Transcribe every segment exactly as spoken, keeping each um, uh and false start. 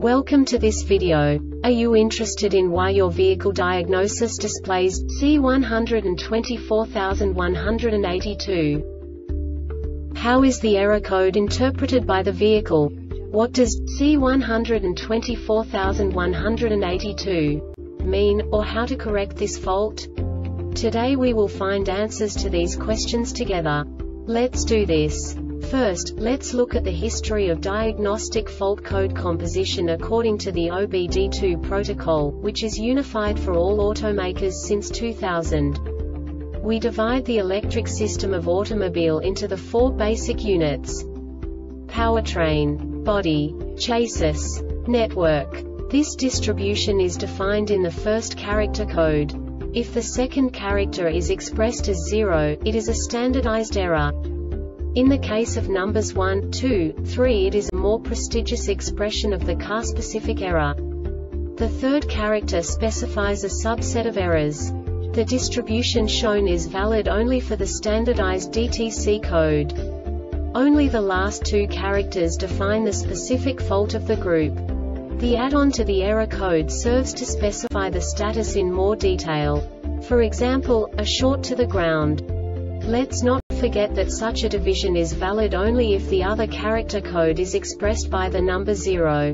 Welcome to this video. Are you interested in why your vehicle diagnosis displays C one hundred twenty-four thousand one hundred eighty-two? How is the error code interpreted by the vehicle? What does C one hundred twenty-four thousand one hundred eighty-two mean, or how to correct this fault? Today we will find answers to these questions together. Let's do this. First, let's look at the history of diagnostic fault code composition according to the O B D two protocol, which is unified for all automakers since two thousand. We divide the electric system of automobile into the four basic units: powertrain, body, chassis, network. This distribution is defined in the first character code. If the second character is expressed as zero, it is a standardized error. In the case of numbers one, two, three, it is a more prestigious expression of the car-specific error. The third character specifies a subset of errors. The distribution shown is valid only for the standardized D T C code. Only the last two characters define the specific fault of the group. The add-on to the error code serves to specify the status in more detail. For example, a short to the ground. Let's not forget that such a division is valid only if the other character code is expressed by the number zero.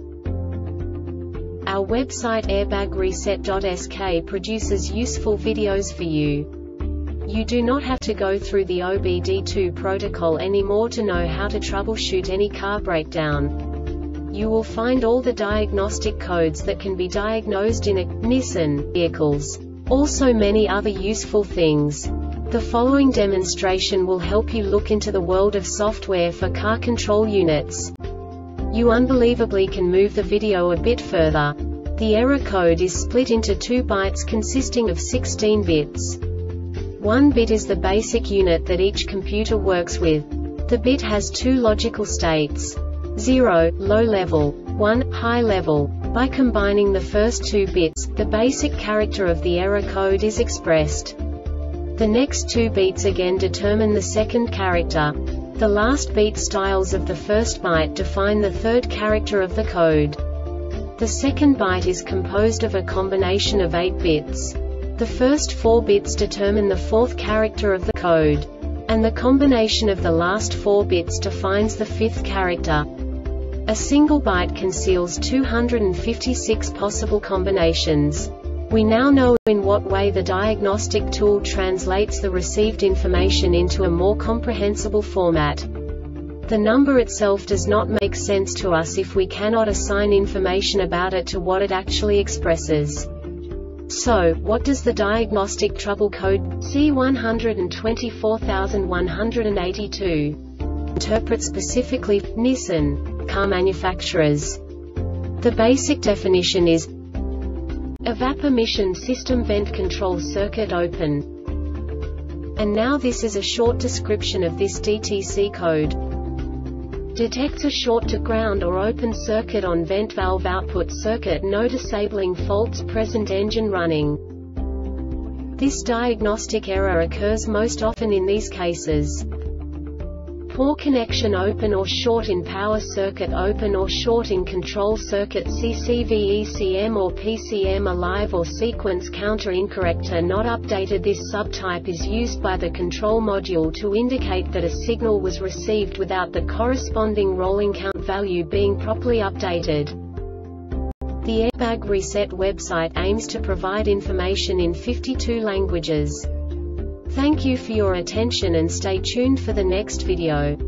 Our website airbag reset dot S K produces useful videos for you. You do not have to go through the O B D two protocol anymore to know how to troubleshoot any car breakdown. You will find all the diagnostic codes that can be diagnosed in a Nissan vehicles. Also many other useful things. The following demonstration will help you look into the world of software for car control units. You unbelievably can move the video a bit further. The error code is split into two bytes consisting of sixteen bits. One bit is the basic unit that each computer works with. The bit has two logical states: zero, low level, one, high level. By combining the first two bits, the basic character of the error code is expressed. The next two beats again determine the second character. The last beat styles of the first byte define the third character of the code. The second byte is composed of a combination of eight bits. The first four bits determine the fourth character of the code. And the combination of the last four bits defines the fifth character. A single byte conceals two hundred fifty-six possible combinations. We now know in what way the diagnostic tool translates the received information into a more comprehensible format. The number itself does not make sense to us if we cannot assign information about it to what it actually expresses. So, what does the diagnostic trouble code C one hundred twenty-four thousand one hundred eighty-two interpret specifically for Nissan car manufacturers? The basic definition is evap emission system vent control circuit open. And now this is a short description of this D T C code. Detects a short to ground or open circuit on vent valve output circuit, no disabling faults present, engine running. This diagnostic error occurs most often in these cases: poor connection, open or short in power circuit, open or short in control circuit, C C V E C M or P C M, alive or sequence counter incorrect or not updated. This subtype is used by the control module to indicate that a signal was received without the corresponding rolling count value being properly updated. The Airbag Reset website aims to provide information in fifty-two languages. Thank you for your attention and stay tuned for the next video.